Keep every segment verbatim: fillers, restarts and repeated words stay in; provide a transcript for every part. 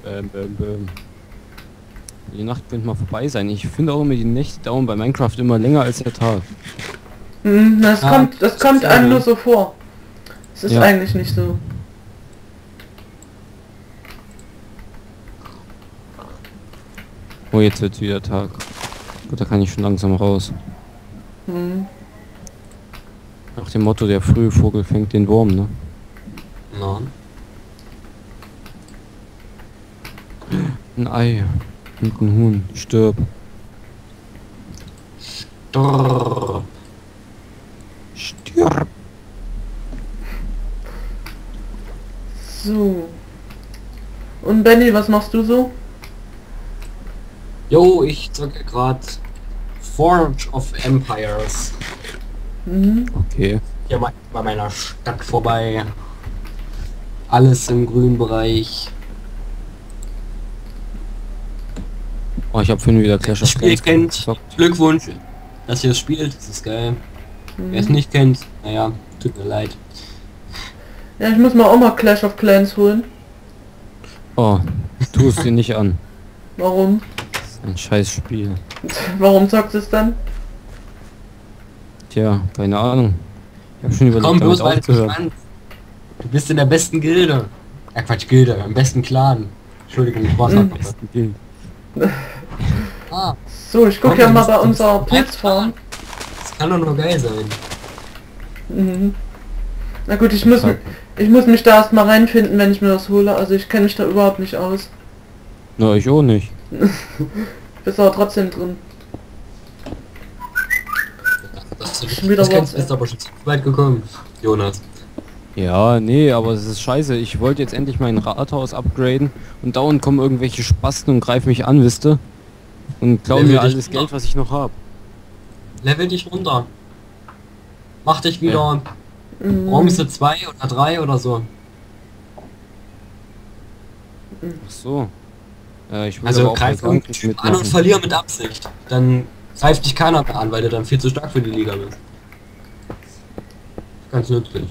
Bäm, bäm, bäm. Die Nacht könnte mal vorbei sein. Ich finde auch immer, die Nächte dauern bei Minecraft immer länger als der Tag. Hm, das Ja, kommt, das das kommt ist einem so. nur so vor. Es ist Ja. eigentlich nicht so. Oh, jetzt wird wieder Tag. Gut, da kann ich schon langsam raus. Hm. Nach dem Motto, der frühe Vogel fängt den Wurm, ne? Na. Ein Ei. Und ein Huhn. Stirb. Drrrr. Stirb. So. Und Benny, was machst du so? Jo, ich zocke gerade Forge of Empires. Mhm. Okay. Hier mal bei meiner Stadt vorbei. Alles im grünen Bereich. Oh, ich habe vorhin wieder Clash Das of Spiel Clans kennt. gezockt. Glückwunsch, dass ihr es spielt. Das ist geil. Wer es Mhm. nicht kennt, naja, tut mir leid. Ja, ich muss mal auch mal Clash of Clans holen. Oh, tu es dir nicht an. Warum? Das ist ein scheiß Spiel. Warum zockst du es dann? Tja, keine Ahnung. Ich habe schon überlegt, Komm damit bloß, weil du aufzuhören. nicht kannst. Du bist in der besten Gilde. Ja, Quatsch, Gilde, im besten Clan. Entschuldigung, ich war's Mhm. einfach. Ah, So, ich guck Komm, ja du mal bist- bei du bist- unserer Pilzfarm. das kann doch nur geil sein. Mhm. Na gut, ich muss, ich muss mich da erstmal reinfinden, wenn ich mir das hole. Also ich kenne mich da überhaupt nicht aus. Na, ich auch nicht. Bist aber trotzdem drin. Dass du Schon wieder das kennst, was, bist aber schon zu weit gekommen, Jonas. Ja, nee, aber es ist scheiße. Ich wollte jetzt endlich mein Rathaus upgraden und dauernd kommen irgendwelche Spasten und greifen mich an, wisst ihr? Und klauen Level mir dich alles runter. Geld, was ich noch habe. Level dich runter. Mach dich wieder Mhm. Bronze zwei oder drei oder so. Ach so. Äh, ich will Also aber auch bei greif Bank irgendeinen nicht Typ an und mitmachen. verlier mit Absicht. Dann greift dich keiner mehr an, weil du dann viel zu stark für die Liga bist. Ganz nützlich.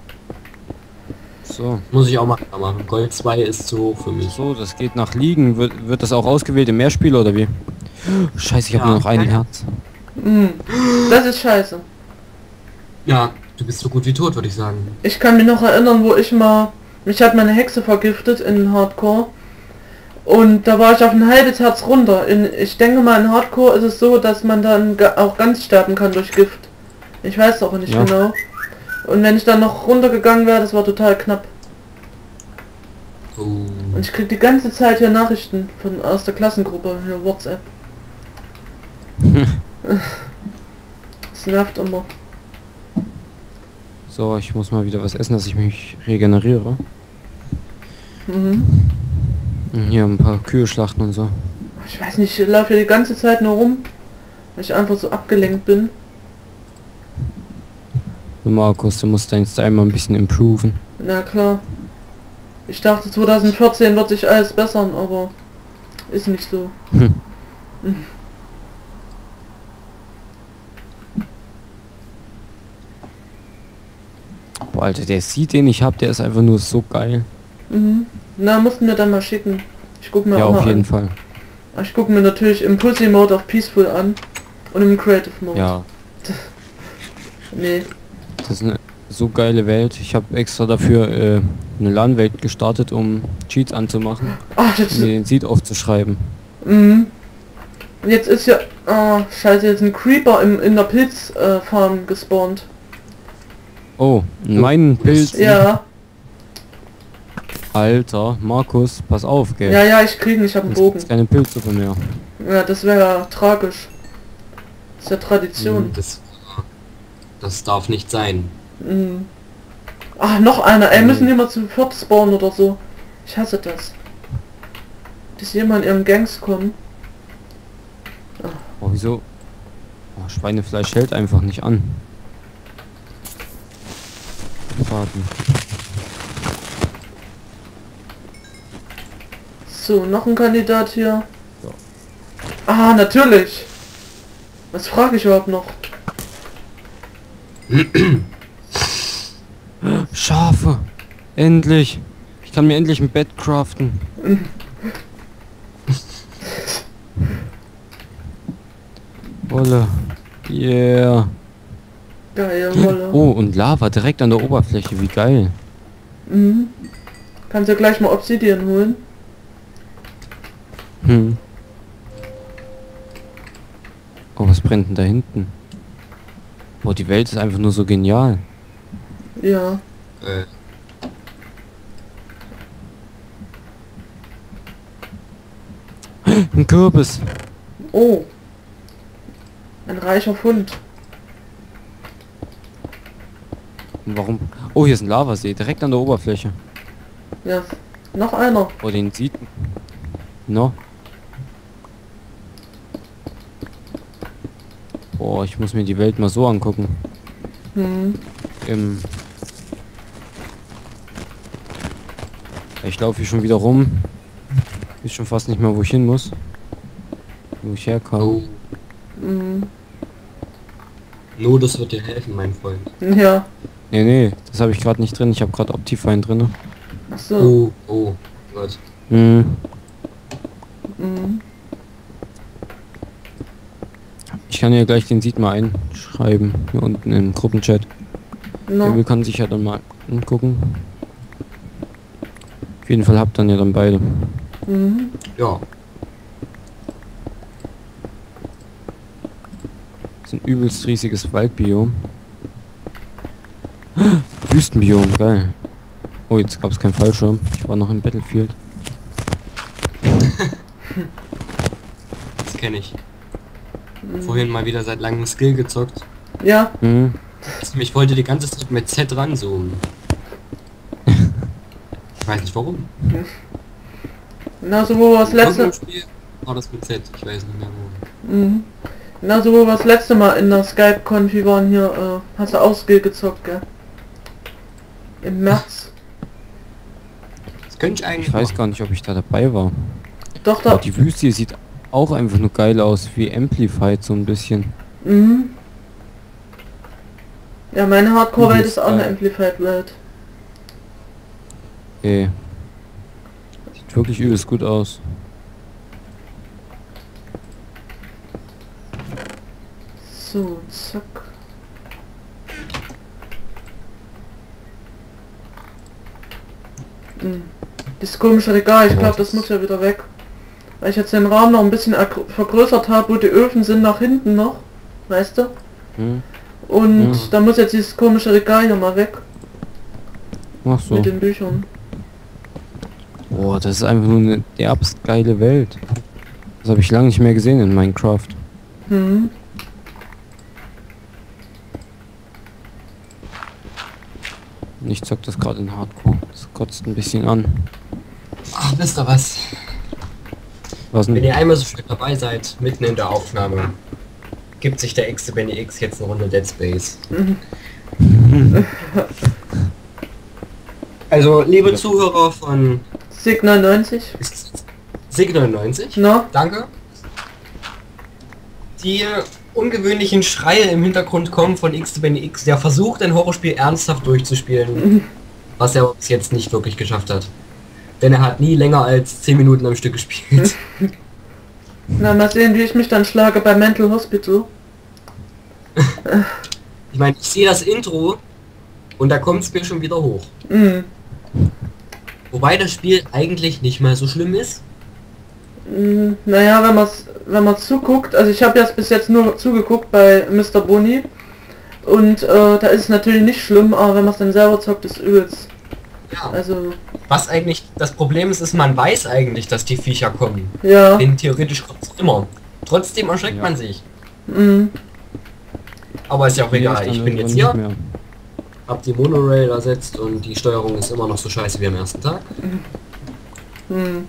So, Muss ich auch mal machen. Gold zwei ist zu hoch für mich. so, das geht nach Ligen. Wird, wird das auch ausgewählt im Mehrspieler oder wie? Scheiße, ich habe Ja, nur noch ein ja, ja. Herz. Mhm. Das ist scheiße. Ja, du bist so gut wie tot, würde ich sagen. Ich kann mich noch erinnern, wo ich mal... Mich hat meine Hexe vergiftet in Hardcore. Und da war ich auf ein halbes Herz runter. In, ich denke mal, in Hardcore ist es so, dass man dann ga- auch ganz sterben kann durch Gift. Ich weiß aber nicht Ja. genau. Und wenn ich dann noch runtergegangen wäre, das war total knapp. Oh. Und ich krieg die ganze Zeit hier Nachrichten von aus der Klassengruppe, hier WhatsApp. Das nervt immer. So, ich muss mal wieder was essen, dass ich mich regeneriere. Mhm. Und hier ein paar Kühe schlachten und so. Ich weiß nicht, ich laufe hier die ganze Zeit nur rum, weil ich einfach so abgelenkt bin. Du Markus, du musst deinen Style mal ein bisschen improven. Na klar. Ich dachte zwanzig vierzehn wird sich alles bessern, aber ist nicht so. Hm. Boah, Alter, der Seed, den ich hab, der ist einfach nur so geil. Mhm. Na, mussten wir dann mal schicken. Ich guck mir Ja, auch auf mal jeden an. Fall. Ich gucke mir natürlich im Pussy Mode auf Peaceful an und im Creative Mode. Ja, Nee. das ist eine so geile Welt. Ich habe extra dafür äh, eine LAN-Welt gestartet, um Cheats anzumachen, Ach, das um mir den Seed aufzuschreiben. Mhm. Und jetzt ist ja... Ah, scheiße, jetzt ein Creeper im, in der Pilzfarm äh, Farm gespawnt. Oh, mein Pilz. Ja. Alter, Markus, pass auf, gell. Ja, ja, ich kriege ihn, ich habe einen Jetzt Bogen. gibt's keine Pilze mehr. Ja, das wäre ja tragisch. Das ist ja Tradition. Das, das darf nicht sein. Mhm. Ach, noch einer. Ey, müssen die mal zu viert spawnen oder so. Ich hasse das. Dass jemand in ihren Gangs kommen. Oh, wieso? Oh, Schweinefleisch hält einfach nicht an. Warten. So, noch ein Kandidat hier. Ja. Ah, natürlich. Was frage ich überhaupt noch? Schafe! Endlich! Ich kann mir endlich ein Bett craften. Wolle. Yeah. Geil, Wolle. Oh, und Lava direkt an der Oberfläche, wie geil. Mhm. Kannst ja gleich mal Obsidian holen. Hm. Oh, was brennt denn da hinten? Boah, die Welt ist einfach nur so genial. Ja. Äh, Ein Kürbis. Oh. Ein reicher Fund. Und warum? Oh, hier ist ein Lavasee, direkt an der Oberfläche. Ja. Noch einer. Oh, den sieht... No. Boah, ich muss mir die Welt mal so angucken. Hm. Im... Ich laufe hier schon wieder rum. Ist schon fast nicht mehr, wo ich hin muss. Wo ich herkomme. oh. Mhm. No, das wird dir helfen, mein Freund. Ja. Nee, nee, das habe ich gerade nicht drin. Ich habe gerade Optifine drin. Ach so. Oh, oh, Gott. Hm. Mhm. Ich kann ja gleich den Seed mal einschreiben. Hier unten im Gruppenchat. No. Der kann sich ja dann mal angucken. Auf jeden Fall habt dann ja dann beide. Mhm. Ja. Das ist ein übelst riesiges Waldbiom. Wüstenbiom, geil. Oh, jetzt gab es keinen Fallschirm. Ich war noch im Battlefield. Das kenne ich. Vorhin mal wieder seit langem Skill gezockt. Ja. Hm. Ich wollte die ganze Zeit mit Z ranzoomen. Ich weiß nicht warum. Na, so wo wir das letzte... Irgendein Spiel war das mit Z, ich weiß nicht mehr wo. Mhm. Na, so wo wir das letzte Mal in der Skype-Konfi waren hier, äh, hast du auch Skill gezockt, gell? Im März. Das könnte ich eigentlich Ich weiß machen. gar nicht, ob ich da dabei war. Doch, Aber da... die Wüste hier sieht auch einfach nur geil aus, wie Amplified so ein bisschen. Mhm. Ja, meine Hardcore-Welt Übelst ist auch eine geil. Amplified-Welt. Ey. Sieht wirklich übelst gut aus. So, zack. Hm. Das komische Regal, ich glaube, das muss ja wieder weg. Weil ich jetzt den Raum noch ein bisschen ergr- vergrößert habe, wo die Öfen sind nach hinten noch. Weißt du? Hm? Und Ja. da muss jetzt dieses komische Regal hier mal weg. Ach so. Mit den Büchern. Boah, das ist einfach nur eine derbst geile Welt. Das habe ich lange nicht mehr gesehen in Minecraft. Hm. Und ich zock das gerade in Hardcore. Das kotzt ein bisschen an. Ach, wisst ihr was? Was Wenn denn? ihr einmal so schnell dabei seid, mitten in der Aufnahme, gibt sich der X Benny X jetzt eine Runde Dead Space. Also, liebe Zuhörer von Sig neunundneunzig. Sig neunundneunzig, Na? danke. Die ungewöhnlichen Schreie im Hintergrund kommen von X Benny X, der versucht, ein Horrorspiel ernsthaft durchzuspielen, was er aber bis jetzt nicht wirklich geschafft hat. Denn er hat nie länger als zehn Minuten am Stück gespielt. Na, mal sehen, wie ich mich dann schlage bei Mental Hospital. Ich meine, ich sehe das Intro und da kommt es mir schon wieder hoch. Mhm. Wobei das Spiel eigentlich nicht mal so schlimm ist. Mm, Naja, wenn man wenn man zuguckt, also ich habe jetzt bis jetzt nur zugeguckt bei Mister Boni und äh, da ist es natürlich nicht schlimm, aber wenn man es dann selber zockt, ist übelst. Ja. Also, Was eigentlich das Problem ist, ist, man weiß eigentlich, dass die Viecher kommen. ja. Denn theoretisch kommt es immer. Trotzdem erschreckt Ja. man sich. Mm, Aber ist ja auch Nee, egal. ist dann Ich bin irgendwann jetzt nicht hier, mehr. hab die Monorail ersetzt und die Steuerung ist immer noch so scheiße wie am ersten Tag. mm.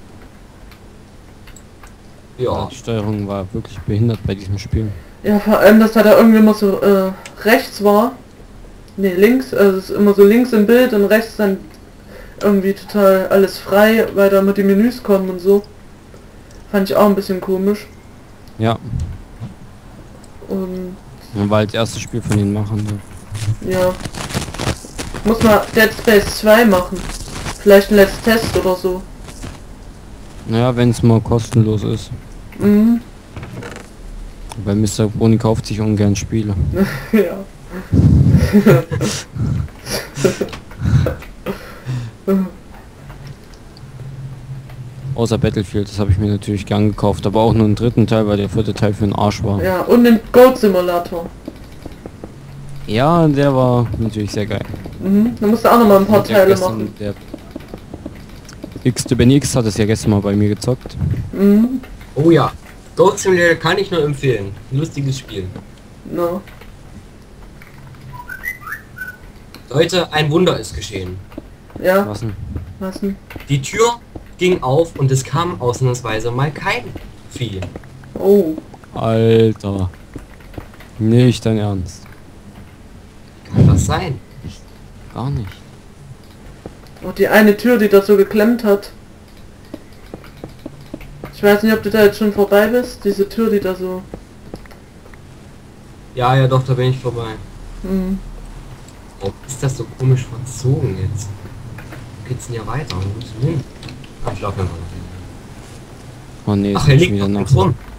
Ja. Die Steuerung war wirklich behindert bei diesem Spiel. Ja, vor allem, dass da da irgendwie immer so äh, rechts war. Ne, links, also es ist immer so links im Bild und rechts dann irgendwie total alles frei, weil da immer die Menüs kommen und so. Fand ich auch ein bisschen komisch. Ja, Und war halt das erste Spiel von den Machern. Ja. ja. Muss mal Dead Space zwei machen. Vielleicht ein Let's Test oder so. Naja, wenn es mal kostenlos ist. Mhm. Weil Mister Bruni kauft sich ungern Spiele. Ja. Außer Battlefield, das habe ich mir natürlich gern gekauft, aber auch nur einen dritten Teil, weil der vierte Teil für den Arsch war. Ja, und den Goat Simulator. Ja, der war natürlich sehr geil. Mhm. Da musst du auch noch mal ein paar Und der Teile gestern- machen. Der X, der Benny X hat es ja gestern mal bei mir gezockt. Mhm. Oh ja, Goat Simulator kann ich nur empfehlen. Lustiges Spiel. No. Leute, ein Wunder ist geschehen. Ja, Was denn? was denn? Die Tür ging auf und es kam ausnahmsweise mal kein Vieh. Oh. Alter. Nicht dein Ernst. Kann das sein? Gar nicht. Und die eine Tür, die da so geklemmt hat. Ich weiß nicht, ob du da jetzt schon vorbei bist. Diese Tür, die da so... Ja, ja, doch, da bin ich vorbei. Mhm. Warum ist das so komisch verzogen jetzt? Wo geht's denn hier weiter? Wo geht's denn hin? Ach, ich laufe einfach noch hin. Oh nee, Ach, es er ist liegt schon wieder noch nachts. rum.